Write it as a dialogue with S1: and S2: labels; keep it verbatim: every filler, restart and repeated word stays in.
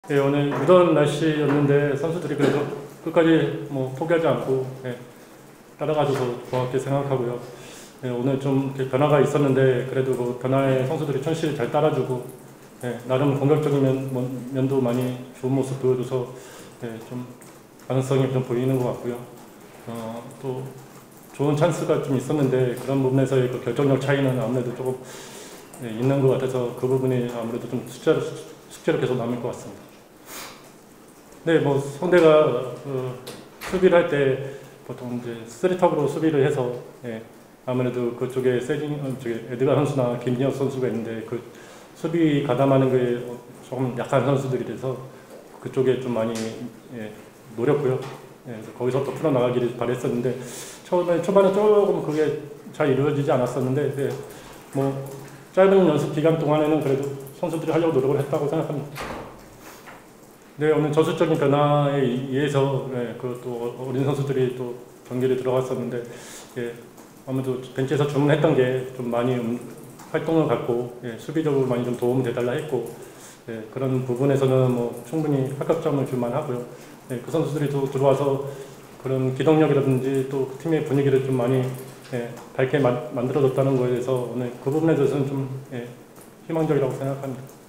S1: 예, 오늘 무더운 날씨였는데 선수들이 그래도 끝까지 뭐 포기하지 않고 예, 따라가줘서 고맙게 생각하고요. 예, 오늘 좀 이렇게 변화가 있었는데 그래도 그 변화에 선수들이 천실히 잘 따라주고 예, 나름 공격적인 면, 면도 많이 좋은 모습 보여줘서 예, 좀 가능성이 좀 보이는 것 같고요. 어, 또 좋은 찬스가 좀 있었는데 그런 부분에서의 그 결정력 차이는 아무래도 조금 예, 있는 것 같아서 그 부분이 아무래도 좀 숙제로, 숙제로 계속 남을 것 같습니다. 네, 뭐 상대가 그 수비를 할 때 보통 이제 쓰리톱으로 수비를 해서 예, 아무래도 그쪽에 세징, 어, 저기 에드가 선수나 김진혁 선수가 있는데 그 수비 가담하는 게 조금 약한 선수들이 돼서 그쪽에 좀 많이 예, 노렸고요. 예, 그래서 거기서부터 풀어나가기를 바랬었는데 처음에 초반에 조금 그게 잘 이루어지지 않았었는데 예, 뭐 짧은 연습 기간 동안에는 그래도 선수들이 하려고 노력을 했다고 생각합니다. 네, 오늘 전술적인 변화에 의해서 예, 그또 어린 선수들이 또 경기를 들어갔었는데 예, 아무래도 벤치에서 주문했던 게 좀 많이 음, 활동을 갖고 예, 수비적으로 많이 좀 도움이 되달라 했고 예, 그런 부분에서는 뭐 충분히 합격점을 줄만 하고요. 예, 그 선수들이 또 들어와서 그런 기동력이라든지 또 팀의 분위기를 좀 많이 예, 밝게 마, 만들어줬다는 거에 대해서 오늘 그 부분에 대해서는 좀 예, 희망적이라고 생각합니다.